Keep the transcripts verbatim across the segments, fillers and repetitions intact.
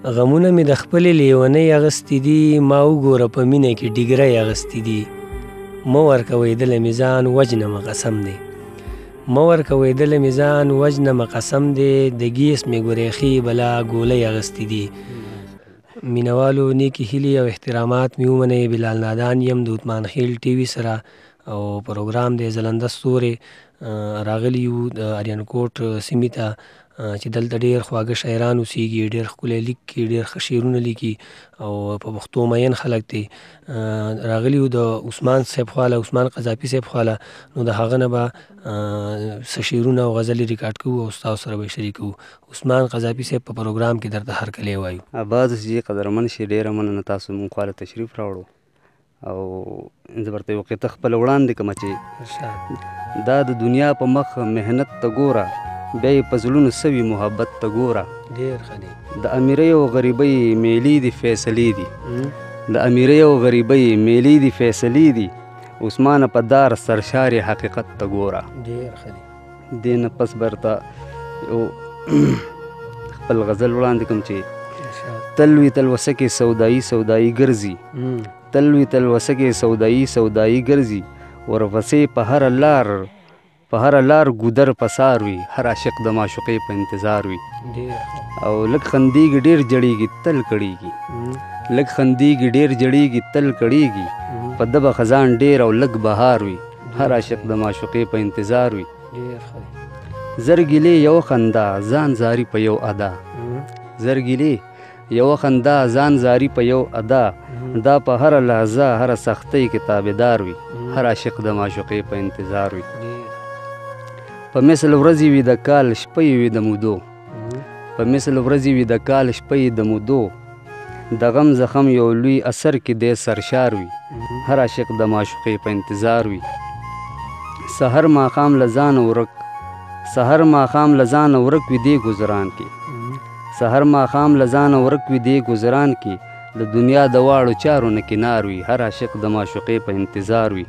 غمونه مې د خپلې لیونۍ اغستې دي، ما وګوره په مینه کې ډیګری اغستې دي. مه ورکوئ دله مې ځان وجنمه قسم دی، مه ورکوئ دله مې ځان وجنمه قسم دی، د ګیس مې ګوریخي بلا ګولۍ اغستې دي. مینوالو نیکې هیلې او احترامات مې ومنئ. بلال نادان یم د عثمان خیل ټي وي سره او پروګرام دی ځلنده ستورې. راغلي یو د اریانکوټ سیمې ته چې دلته ډېر خواږه شاعران اوسېږي، ډېر ښکلی لیک کوي، ډېر ښه شعرونه لیکي او په پښتو مین خلک دی. راغلي یو د عثمان صاحب خواله، عثمان قذافي صاحب خواله، نو د هغه نه به څه شعرونه او غزلې ریکارډ کوو او ستاسو سره به یې شریکوو. عثمان قذافي صاحب په پروګرام کې درته هرکلی وایو. آباد اوسئ، قدرمن شئ، ډېره مننه تاسو مونږ خواله تشریف راوړو او زه درته یو قطعه خپله وړاندې کړمه چې دا د دنیا په مخ محنت ته ګوره، بیا یې په زړونو سوي محبت ته ګوره. ډېر ښه دی. د امیرۍ او غریبۍ میلې دي فیصلې دي، د امیرۍ او غریبۍ میلې دي فیصلې دي، عثمانه په دار سرشار حقیقت ته ګوره. ډېر ښه دی. دې نه پس برته یو خپل غزل وړاندې کړم چې تل وي تلوسه کې سودایي سودایي ګرځي، تل وي تلوسه کې سودایي سودایي ګرځي، ورپسې په هره لار په هره لار ګودر پسار وي، هر عاشق د معشوقې په انتظار وي. او لږ خندېږي ډېر جړېږي تل کړېږي، لږ خندېږي ډېر جړېږي تل کړېږي، په ده به خزان ډېر او لږ بهار وي، هر عاشق د معشوقې په انتظار وي. زر ګیلې یوه خندا ځان زاري په یو ادا، زر ګیلې یوه خندا ځان زاري په یو ادا، دا په هره لحظه هره سختۍ کې تابعدار وي، هر عاشق د معشوقې په انتظار وي. په مثل ورځې وي د کال شپه وي د مودو، په مثل ورځې وي د کال شپه د مودو، د غم زخم یو لوی اثر کې دی سرشار وي، هر عاشق د معشوقې په انتظار وي. سحر ماښام له ځانه ورک، سحر ماښام له ځانه ورک وي دې ګزران کې، سحر ماښام له ځانه ورک وي دې ګزران کې، د دنیا د واړو چارو نه کنار وي، هر عاشق د معشوقې په انتظار وي.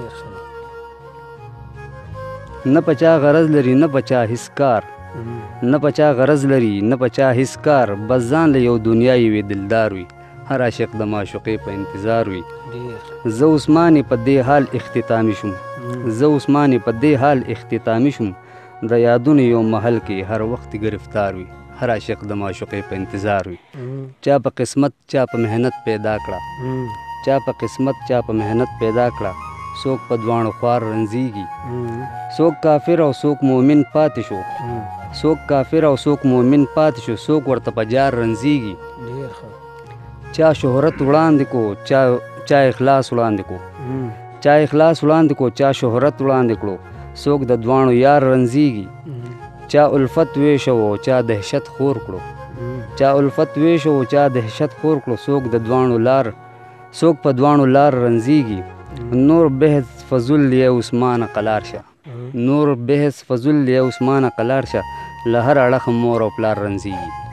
نه پچا غرض لري نه پچا هیڅ کار، نه پچا غرض لري نه پچا هیڅ کار، بس ځان له یو دنیا یوې دلدار وي، هر عاشق د معشوقې په انتظار وي. زه عثمان په دې حال اختتامي شوم، زه عثمان په دې حال اختتامي شوم، د یادونو یو محل کې هر وخت گرفتار وي، هر عاشق د معشوقې په انتظار وي. چا په قسمت چا په محنت پیدا کړه، چا په قسمت چا په محنت پیدا کړه، څوک په دواړو خوار رنځېږي، څوک کافر او څوک مؤمن پاتې شو، څوک کافر او څوک مؤمن پاتې شو، څوک ورته په جار رنځېږي. چا شهرت وړاندې کو چا چا اخلاص وړاندې کو، چا اخلاص وړاندې کو چا شهرت وړاندې کړو، څوک د دواړو یار رنځېږي. چا الفت ویشو چا دهشت خور کړو، چا الفت ویشو چا دهشت خور کړو، څوک د دواړو لار څوک په دواړو لار رنځېږي. نور بحث فضل یې عثمان قلار شه، نور بحث فضل یې عثمان قلار شه، له هر اړخ مور او پلار رنځېږي.